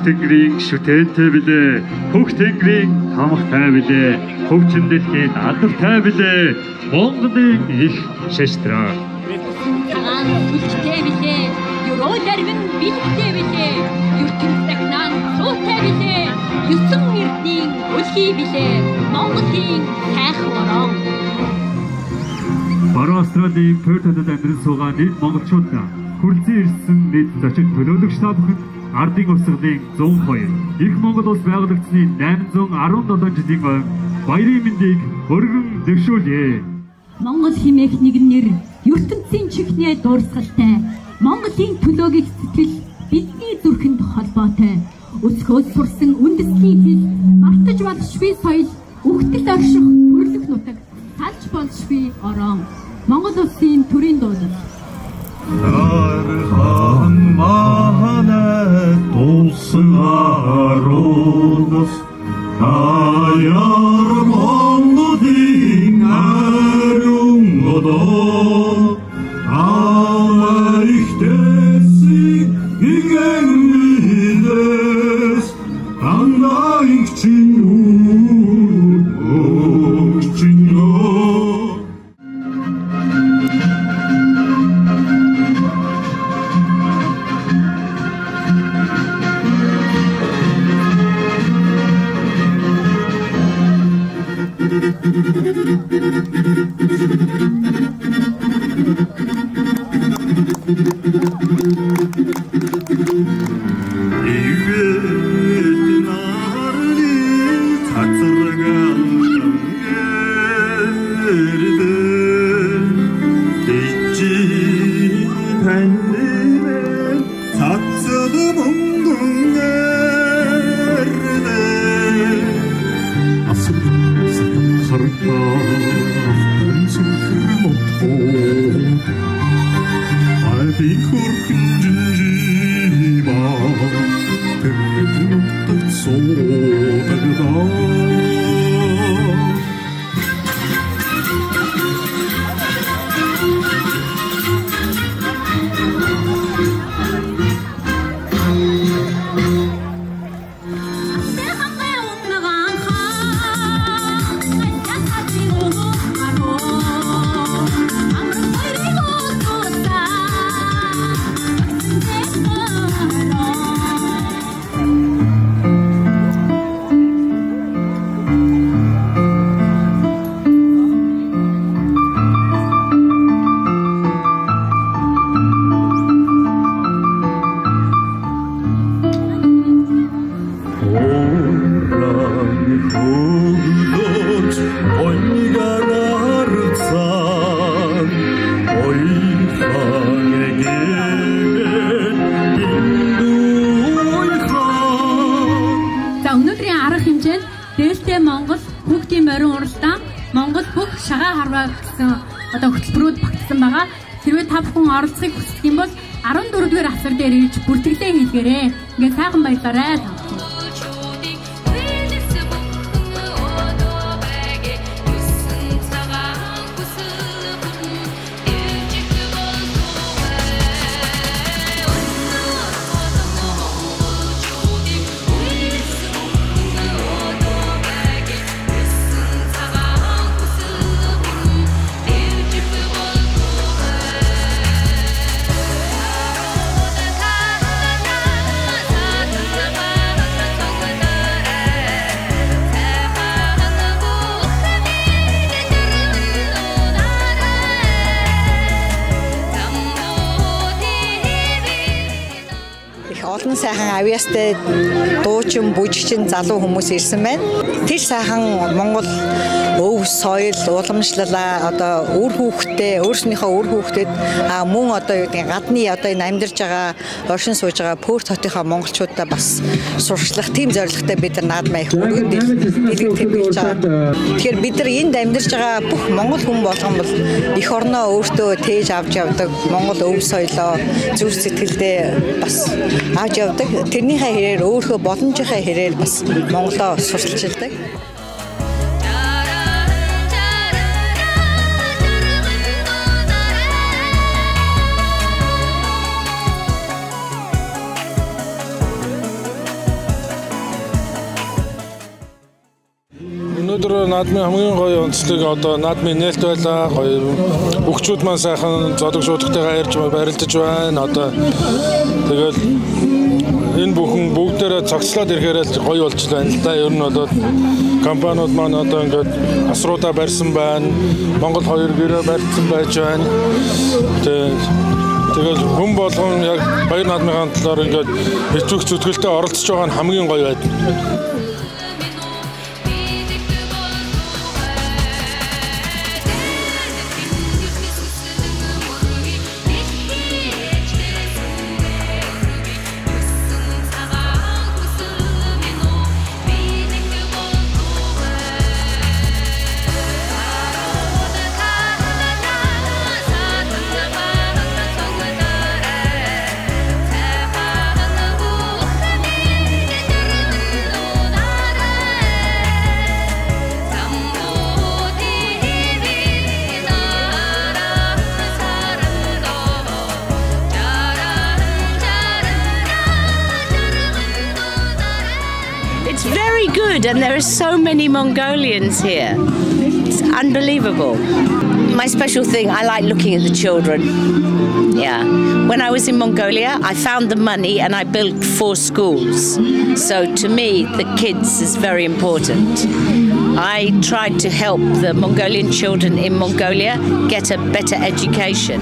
Тэнгэрийн шүтэнтэй билээ. Хөх Тэнгэрийн тамхтай билээ. Хөвчин дэлхийн алдартай билээ. Монголын их шаштраа. Цагаан сүлжтэй билээ. Юроо зарвин бэлгтэй билээ. ертөнц дахнаа суутай билээ. 9 эрдийн үлхий билээ. Монголын сайхан орон. Баруун Австралийн Пёртод амьдран суугаа нийт монголчуудаа хүрэлцэн ирсэн нийт зочид төлөөлөгч та бүхэнд ардын урсгалын 102 их Монгол улс байгуулагдсны 817 жилийн ойн баярын мэндийг өргөн дэвшүүлье. Монгол химээх нэгнэр ертөнцийн чихнээ дуурсгалтай. Монголын төлөөгийн сэтгэл бидний зүрхэнд холбоотой. Өсгөөс сурсан үндэсний хэл, мартаж болшгүй соёл, үхтэл орших төрлөх нутаг, салж болшгүй орон. Монгол улсын төрийн дуулал. Архан маханаа тулсан аруунаас аяар Монголын ариун одоо аварихтэсийг игэн милээс ангаих чин Монгол бүх шагаа харваа гэсэн одоо хөтөлбөрүүд багтсан байгаа. Хэрвээ та бүхэн оролцохыг хүсэх юм бол 14-р асар дээр ирж бүртгэлээ хийлгээрэй. Ингээд сайхан баярлаарай. Олон сайхан авьяастай дуучин, бүжигчин залуу хүмүүс ирсэн байна. Тэр сайхан Монгол өв соёл, уламжлалаа одоо үр хүүхдээ, өөрснийхөө үр хүүхдэд мөн одоо юу гэдэг гадны одоо энэ амьдарч байгаа, оршин сууж байгаа Пёрт хотынхаа монголчуудаа бас сурчлах тийм зорилготой бид нар наадмаа их өргөн дэлгэр тэмдэглэж байгаа. Тэгэхээр бид нар энд амьдарч байгаа бүх монгол хүн болгон бол эх орноо өөртөө тээж авч явдаг, монгол өв соёлоо зүр сэтгэлдээ бас авч явдаг. Тэрнийхээ хэрээр өөрийнхөө боломжийнхаа хэрээр бас монголоо сурчилдаг. Өнөөдөр наадмын хамгийн гоё онцлог одоо наадмын нээлт байлаа. Гоё өгчүүд маань сайхан зодог шуудахтайгаа ярьж барилдаж байна. Одоо тэгэл энэ бүхэн бүгдээрээ цогцлоод ирэхээр л гоё болж байна л да. Ер нь одоо компаниуд маань одоо ингээд асруудаа барьсан байна. Монгол 2 гэрээ барьсан байж байна. Тэгэл хүн болгон яг баяр наадмын талаар ингээд хэцүүх зүтгэлтэй оролцож байгаа нь хамгийн гоё байна. And there are so many Mongolians here. It's unbelievable. My special thing, I like looking at the children. Yeah. When I was in Mongolia, I found the money and I built 4 schools. So to me, the kids is very important. I tried to help the Mongolian children in Mongolia get a better education.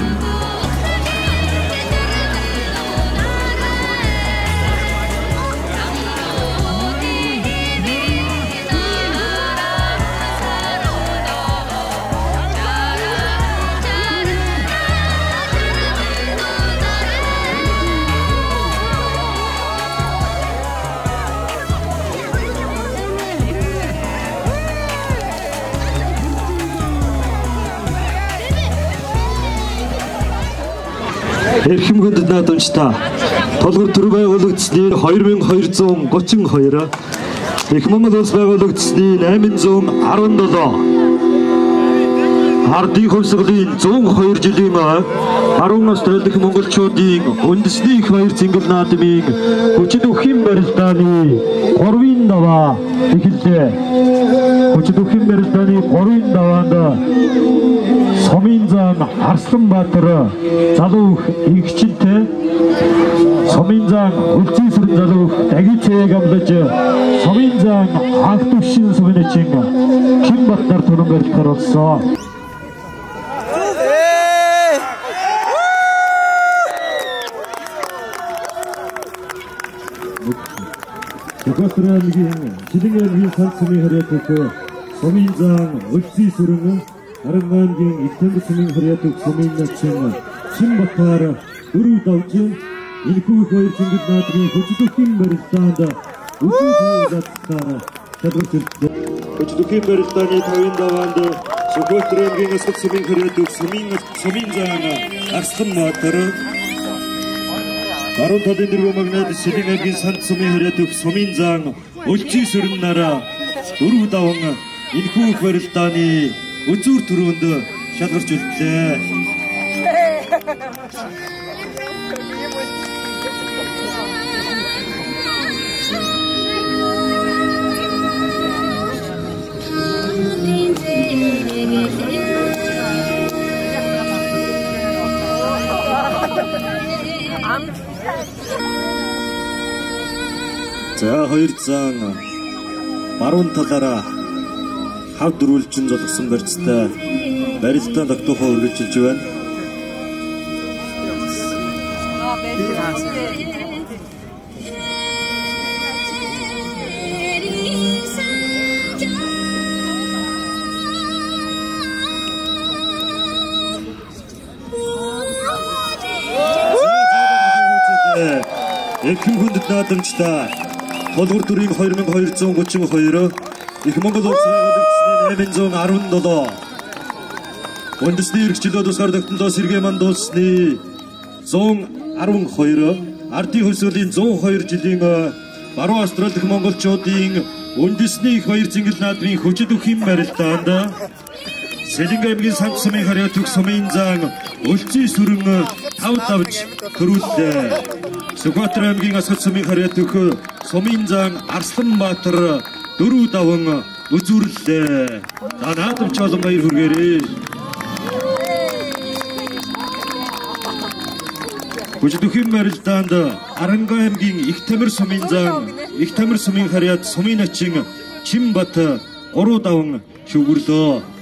Эрхэм хүндэт наадамчдаа толгор төр байгуулагдсны 2232 Их Монгол улс байгуулагдсны 817 Ардын хувьсгалын 102 жилийн 10 настай дэх монголчуудын үндэсний их баяр цэнгэл наадмын хүчит өхөн барилдааны 3-ын даваа эхэллээ. Хүчит өхөн барилдааны 3-ын даваанд Сумын зам Арсланбаатар залуу игчинтэй Сумын зам Үлзийсрэн залуу дагицээг амлаж Сумын зам анх төвшин сүмэнэчин Кинбаттар тунан барилгаар болсон. Зөвхөн Шилэнгийн санцны харьяатыг Сумын зам Үлзийсрэн Арангаангийн Итэнг сүмийн харьяатыг Сумын начин Чинбатар дөрөв давж энэхүү хоёр цэнгэл наадмын хүчит өхөн барилдаанд үзүүлэлтээр шалгуулсан. Хүчит өхөн барилдааны 5-ын даваанд Сүхбаатарын асгал сүмийн харьяатыг Сумын зам Арсланбаатар 10 талын дэргэм магнад Шилэнгийн санц сүмийн харьяатыг Сумын зам Үлзийсрэн нараа дөрөв даван энэхүү барилдааны үзүүр төрөнд шалгарч үлдлээ. За хоёр зан баруун талаараа хав дөрвөлжин золгосон барьцтай барилдаан тогтоохоо үргэлжилж байна. Эрхэм хүндэт наадамчдаа толгор төрийн 2232 Их Монгол улс байгуулагдсны 817 үндэсний эрхчлөө тусгаар тогтнолоо сэргээ мандуулсны 112 ардын хувьсгалын 102 жилийн баруун австрал дэх монголчуудын үндэсний их баяр цэнгэл наадмын хүчит өхөн барилдаанд Шилэнгийн аймгийн санц сүмийн харьяатыг Сумын зам Үлзийсрэн 5 давж төрүүллээ. Сүхбаатарын аймгийн асгал сүмийн харьяатыг Сумын зам Арсланбаатар 4 даван үзүүрлээ. За наадамч олон баяр хүргээрэй. Бүждүхэн барилдаанд Аранга аймгийн Их Тамир сумын зан, Их Тамир сумын харьяат сумын ачин Чимбат 3 даван шүгүрлөө.